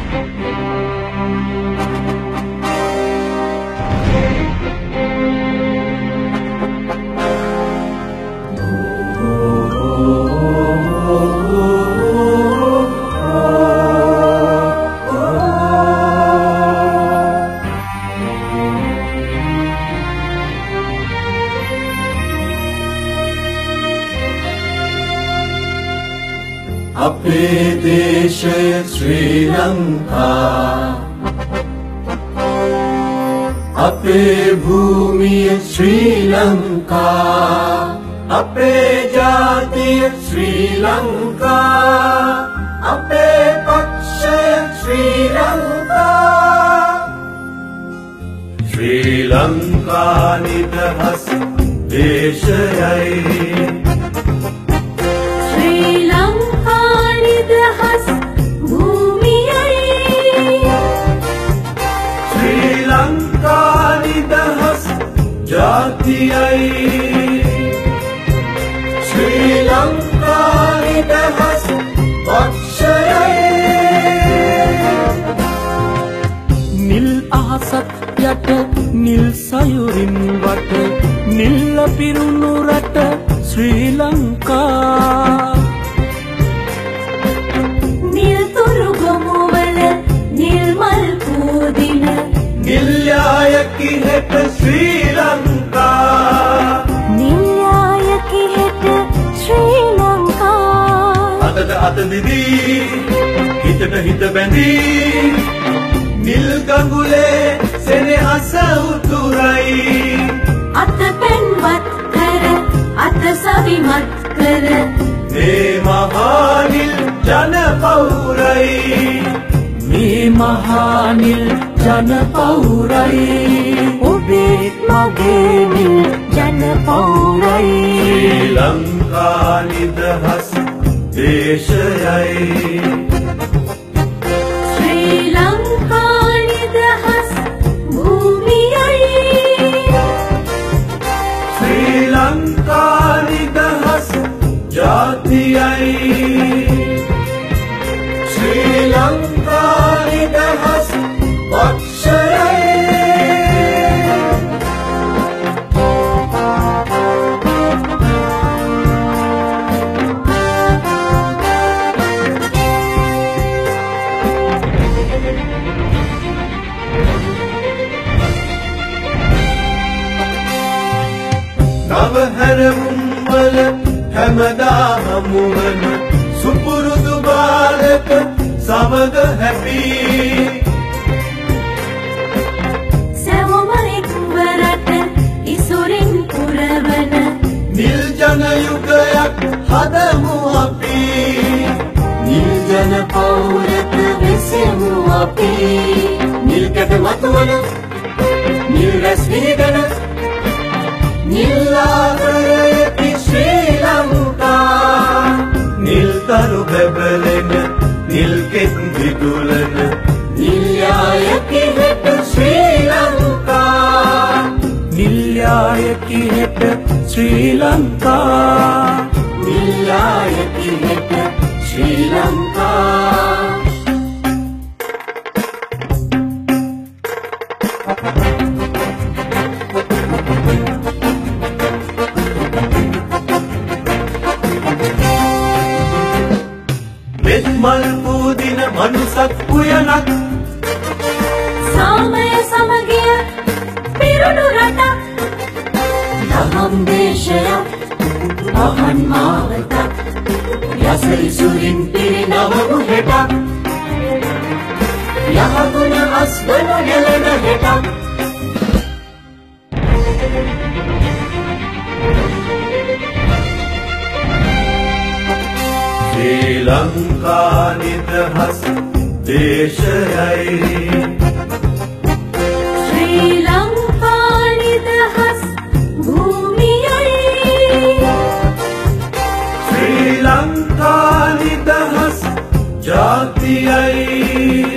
अपे देशय श्रीलंका अपे भूमिय श्रीलंका अपे जातिय श्रीलंका अपे पक्षय श्रीलंका श्रीलंका निदहस देशयයි जातियයි श्रीलंका निदहस पक्षयයි නිල් අහසක් යට නිල් සයුරින් වට නිල්ල පිරුණු රට ශ්‍රී ලංකා නිල් තුරු ගොමුවල නිල් මල් පූදින නිල්යායකි හෙට ශ්‍රී ලංකා නිල්යායකි හෙට ශ්‍රී ලංකා අතට අත දිදී හිතට හිත බැඳී නිල් ගඟුලේ සෙනෙහස උතුරයි අත පෙන්වත් කර අත සවිමත් කර මේ මහා නිල් ජන පෞරයි මේ මහා නිල් ජන පෞරයි ඔබේ මගේ නිල් ජන පෞරයි ශ්‍රී ලංකා නිදහස් දේශයයි ශ්‍රී ලංකා නිදහස් භූමියයි ශ්‍රී ලංකා නිදහස් ජාතියයි ශ්‍රී ලංකා නිදහස් පක්ෂයයි නව හැරවුම් වල හැමදා හමුවන සුපුරුදු බාලක සමග හැපී සැවොම එක්වරට ඉසුරින් පුරවන නිල් ජන යුගයක් හදමු අපි නිල් ජන පෞරක වෙසෙමු අපි නිල් කැට මතුවන නිල් රැස් විහිදෙන නිල් ආදරයකි ශ්‍රී ලංකා නිල් තරු බැබලෙන නිල් කෙත් විදුලන නිල්යායකි හෙට ශ්‍රී ලංකා නිල්යායකි හෙට ශ්‍රී ලංකා නිල්යායකි හෙට ශ්‍රී ලංකා මල් පූදින මනුසත් උයනක් සාමය සමගිය පිරුණු රටක් දහම් දේශයක් පහන් මාවතක් යසරිසුරින් පිරිනවමු හෙටක් යහගුණ අස්වනු නෙලන හෙටක් ශ්‍රී ලංකා නිදහස් දේශයයි ශ්‍රී ලංකා නිදහස් භූමියයි ශ්‍රී ලංකා නිදහස් ජාතියයි